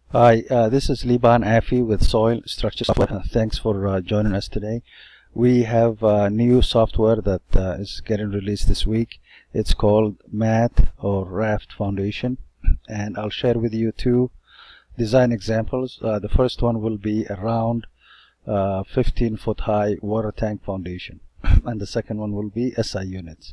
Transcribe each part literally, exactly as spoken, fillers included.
Hi, uh, this is Liban Afi with SoilStructure Software. Uh, thanks for uh, joining us today. We have a new software that uh, is getting released this week. It's called Math or Raft Foundation, and I'll share with you two design examples. Uh, the first one will be a round uh, fifteen foot high water tank foundation, and the second one will be S I units.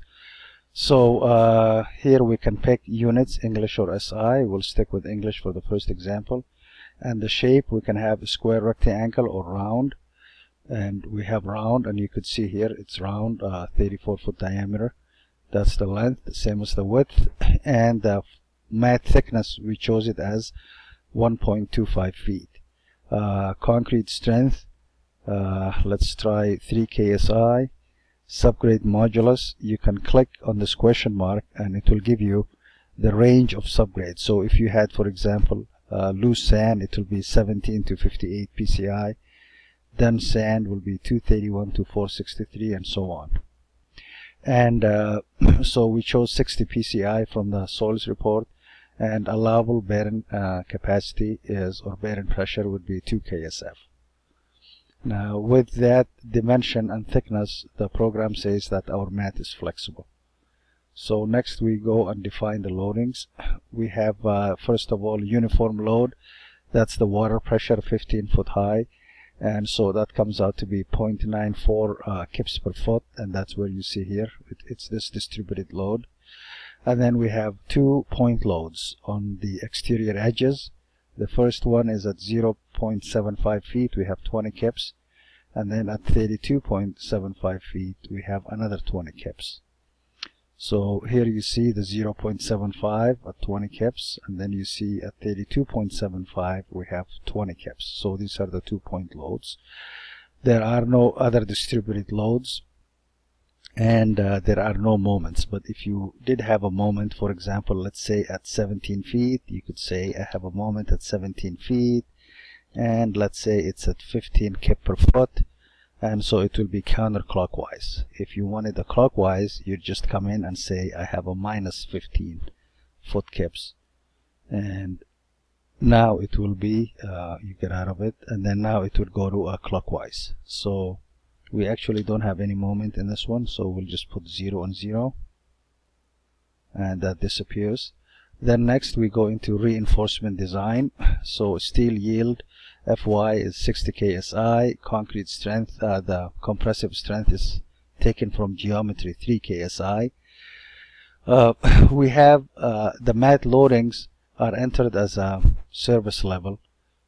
So uh, here we can pick units, English or S I. We'll stick with English for the first example. And the shape, we can have a square, rectangle, or round. And we have round, and you could see here it's round, uh, thirty-four foot diameter. That's the length, same as the width. And the mat thickness, we chose it as one point two five feet. Uh, concrete strength, uh, let's try three K S I. Subgrade modulus, you can click on this question mark and it will give you the range of subgrade. So if you had, for example, uh, loose sand, it will be seventeen to fifty-eight P C I. Dense sand will be two thirty-one to four sixty-three, and so on. And uh, so we chose sixty P C I from the soils report, and allowable bearing uh, capacity is, or bearing pressure would be two K S F. Now with that dimension and thickness, the program says that our mat is flexible. So next we go and define the loadings. We have uh, first of all uniform load. That's the water pressure, fifteen foot high, and so that comes out to be zero point nine four uh, kips per foot, and that's where you see here it, it's this distributed load. And then we have two point loads on the exterior edges. The first one is at zero point seven five feet, we have twenty kips, and then at thirty-two point seven five feet we have another twenty kips. So here you see the zero point seven five at twenty kips, and then you see at thirty-two point seven five we have twenty kips. So these are the two point loads. There are no other distributed loads, and uh, there are no moments. But if you did have a moment, for example, let's say at seventeen feet, you could say I have a moment at seventeen feet, and let's say it's at fifteen kip per foot, and so it will be counterclockwise. If you wanted a clockwise, you just come in and say I have a minus fifteen foot kips, and now it will be uh, you get out of it, and then now it will go to a clockwise. So we actually don't have any moment in this one, so we'll just put zero and zero, and that disappears. Then next we go into reinforcement design. So steel yield, F Y is sixty K S I. Concrete strength, uh, the compressive strength is taken from geometry, three K S I. Uh, we have uh, the mat loadings are entered as a service level.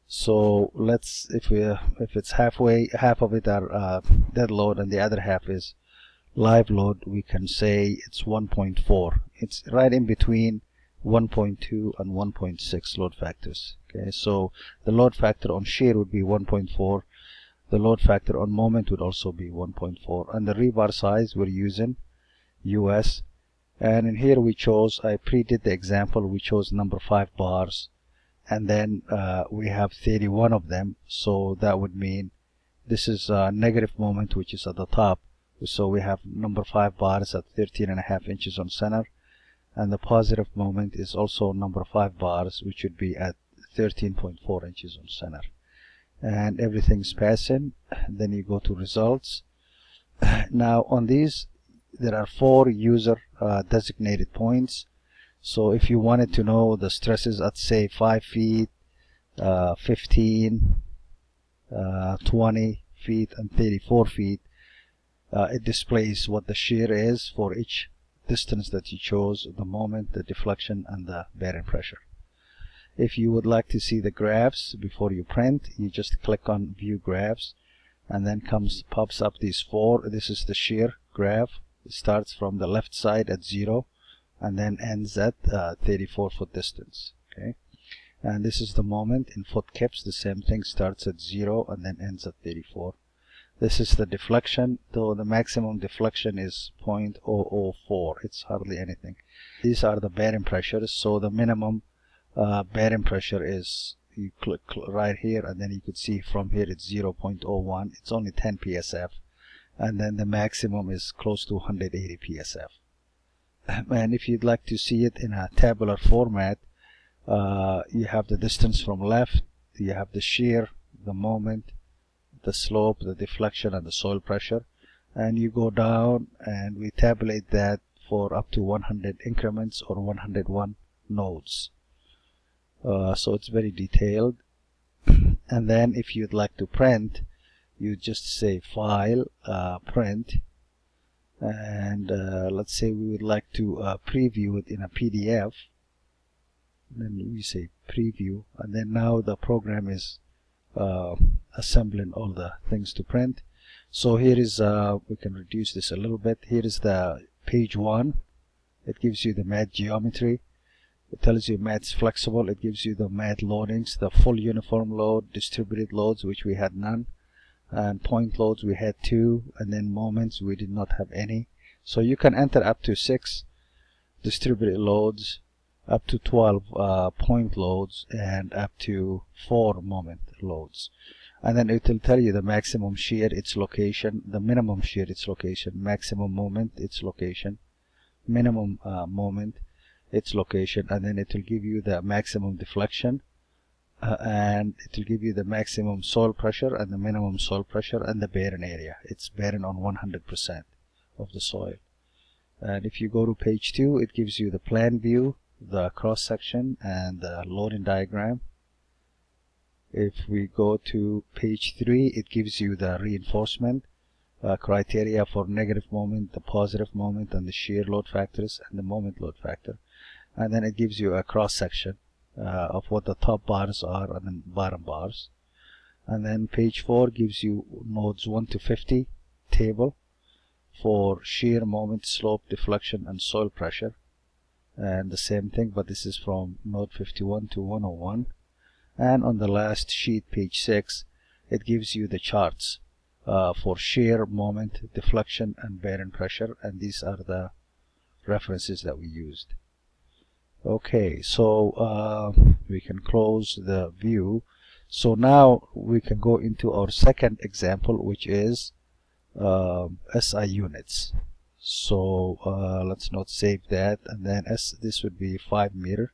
So let's, if we if it's halfway, half of it are uh, dead load and the other half is live load, we can say it's one point four. It's right in between one point two and one point six load factors. Okay, so the load factor on shear would be one point four. The load factor on moment would also be one point four, and the rebar size we're using U S. And in here we chose, I pre-did the example, we chose number five bars. And then uh, we have thirty-one of them, so that would mean this is a negative moment, which is at the top. So we have number five bars at thirteen and a half inches on center, and the positive moment is also number five bars, which would be at thirteen point four inches on center. And everything's passing. Then you go to results. Now on these there are four user uh, designated points. So if you wanted to know the stresses at say five feet, uh, fifteen, uh, twenty feet, and thirty-four feet, uh, it displays what the shear is for each distance that you chose, the moment, the deflection, and the bearing pressure. If you would like to see the graphs before you print, you just click on View Graphs, and then comes pops up these four. This is the shear graph. It starts from the left side at zero, and then ends at uh, thirty-four foot distance. Okay, and this is the moment in foot kips. The same thing, starts at zero and then ends at thirty-four. This is the deflection, though the maximum deflection is zero point zero zero four. It's hardly anything. These are the bearing pressures. So the minimum uh, bearing pressure is, you click right here, and then you could see from here it's zero point zero one. It's only ten P S F, and then the maximum is close to one hundred eighty P S F. And if you'd like to see it in a tabular format, uh, you have the distance from left, you have the shear, the moment, the slope, the deflection, and the soil pressure, and you go down and we tabulate that for up to one hundred increments or one hundred one nodes. Uh, so it's very detailed. And then if you'd like to print, you just say file, uh, print, and uh, let's say we would like to uh, preview it in a P D F. Then we say preview, and then now the program is uh, assembling all the things to print. So here is, uh, we can reduce this a little bit. Here is the page one. It gives you the mat geometry. It tells you mat's flexible. It gives you the mat loadings, the full uniform load, distributed loads, which we had none, and point loads we had two, and then moments we did not have any. So you can enter up to six distributed loads, up to twelve uh, point loads, and up to four moment loads. And then it will tell you the maximum shear, its location, the minimum shear, its location, maximum moment, its location, minimum uh, moment, its location, and then it will give you the maximum deflection, uh, and it will give you the maximum soil pressure and the minimum soil pressure and the bearing area. It's bearing on one hundred percent of the soil. And if you go to page two, it gives you the plan view, the cross section, and the loading diagram. If we go to page three, it gives you the reinforcement uh, criteria for negative moment, the positive moment, and the shear load factors and the moment load factor. And then it gives you a cross section uh, of what the top bars are and the bottom bars. And then page four gives you nodes one to fifty table for shear, moment, slope, deflection, and soil pressure. And the same thing, but this is from node fifty-one to one oh one. And on the last sheet, page six, it gives you the charts uh, for shear, moment, deflection, and bearing pressure, and these are the references that we used. Okay, so uh, we can close the view. So now we can go into our second example, which is uh, S I units. So uh, let's not save that, and then S, this would be five meter.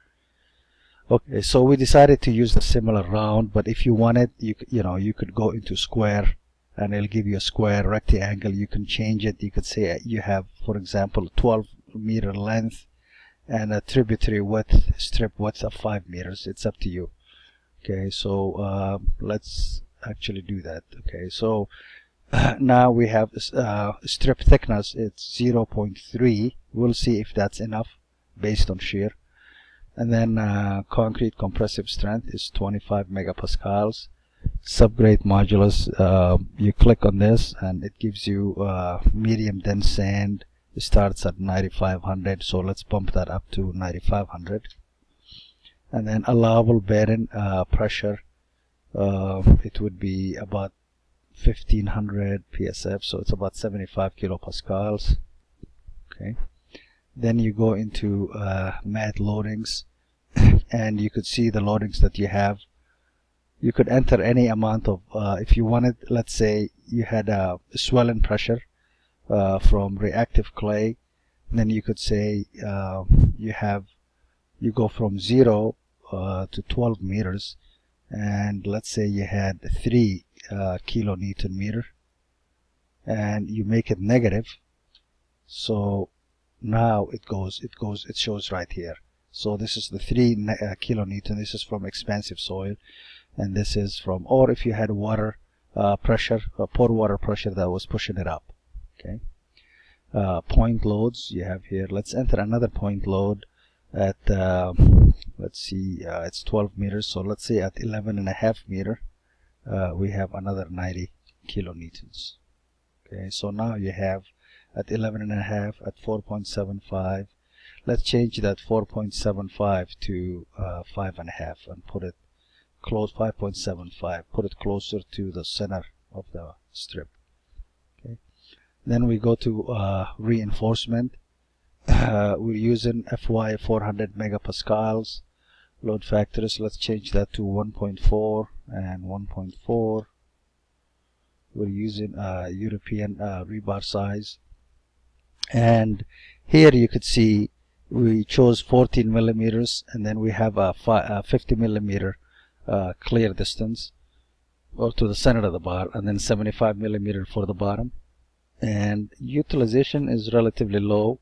Okay, so we decided to use the similar round, but if you wanted, you you know, you could go into square, and it'll give you a square, rectangle. You can change it. You could say you have, for example, twelve meter length and a tributary width, strip width of five meters. It's up to you. Okay, so uh, let's actually do that. Okay, so uh, now we have uh, strip thickness. It's zero point three. We'll see if that's enough based on shear. And then uh, concrete compressive strength is twenty-five megapascals. Subgrade modulus, uh, you click on this and it gives you uh, medium dense sand. It starts at ninety-five hundred, so let's bump that up to ninety-five hundred. And then allowable bearing uh, pressure, uh, it would be about fifteen hundred P S F, so it's about seventy-five kilopascals. Okay. Then you go into uh, mat loadings, and you could see the loadings that you have. You could enter any amount of, uh, if you wanted, let's say you had a swelling pressure uh, from reactive clay, then you could say uh, you have, you go from zero uh, to twelve meters, and let's say you had three uh, kilonewton meter, and you make it negative. So now it goes, it goes, it shows right here. So this is the three uh, kilonewton. This is from expansive soil, and this is from, or if you had water uh, pressure, uh, pore water pressure that was pushing it up. Okay. Uh, point loads you have here. Let's enter another point load at, uh, let's see, uh, it's twelve meters. So let's say at eleven and a half meter, uh, we have another ninety kilonewtons. Okay. So now you have at eleven and a half, at four point seven five. Let's change that four point seven five to uh, five and a half and put it close, five point seven five. Put it closer to the center of the strip. Okay. Then we go to uh, reinforcement. Uh, we're using F Y four hundred megapascals. Load factors, let's change that to one point four and one point four. We're using uh, European uh, rebar size. And here you could see we chose fourteen millimeters, and then we have a, a fifty millimeter uh, clear distance or to the center of the bar, and then seventy-five millimeter for the bottom. And utilization is relatively low,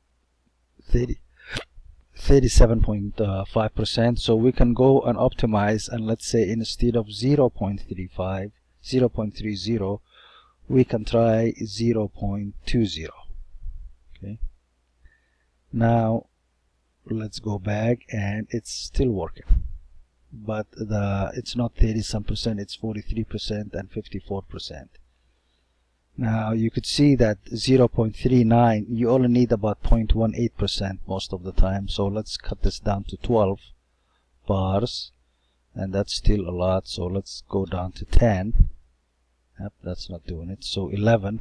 thirty-seven point five percent. So we can go and optimize, and let's say instead of zero point three five, zero point three zero, we can try zero point two zero. Okay. Now let's go back, and it's still working, but the it's not thirty some percent, it's forty-three percent and fifty-four percent. Now you could see that zero point three nine, you only need about zero point one eight percent most of the time. So let's cut this down to twelve bars, and that's still a lot. So let's go down to ten. Yep, that's not doing it. So eleven,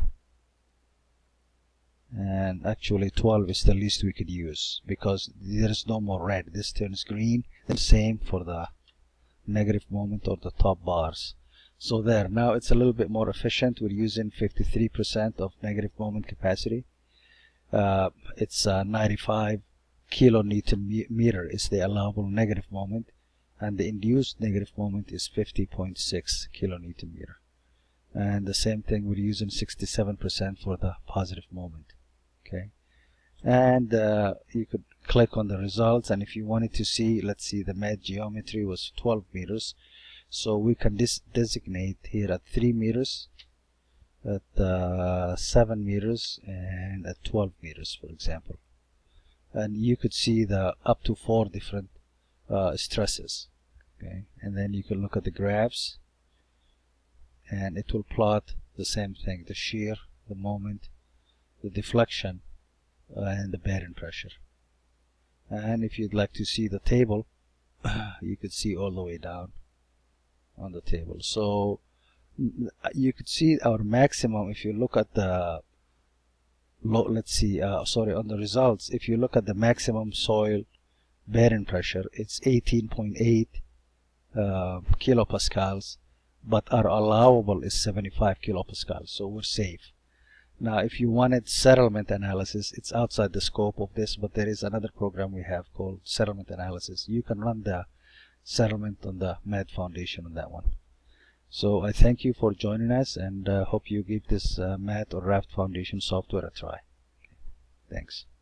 and actually twelve is the least we could use because there is no more red. This turns green. The same for the negative moment or the top bars. So there, now it's a little bit more efficient. We're using fifty-three percent of negative moment capacity. Uh, it's uh, ninety-five kilonewton meter is the allowable negative moment, and the induced negative moment is fifty point six kilonewton meter. And the same thing, we're using sixty-seven percent for the positive moment. Okay, and uh, you could click on the results, and if you wanted to see, let's see, the med geometry was twelve meters. So we can dis designate here at three meters, at uh, seven meters, and at twelve meters, for example. And you could see the up to four different uh, stresses. Okay, and then you can look at the graphs, and it will plot the same thing: the shear, the moment, the deflection, uh, and the bearing pressure. And if you'd like to see the table, you could see all the way down on the table. So you could see our maximum. If you look at the low, let's see, uh, sorry, on the results, if you look at the maximum soil bearing pressure, it's eighteen point eight uh, kilopascals, but our allowable is seventy-five kilopascals, so we're safe. Now if you wanted settlement analysis, it's outside the scope of this, but there is another program we have called settlement analysis. You can run the settlement on the Raft Foundation on that one. So I thank you for joining us, and uh, hope you give this uh, Raft or Raft Foundation software a try. Okay. Thanks.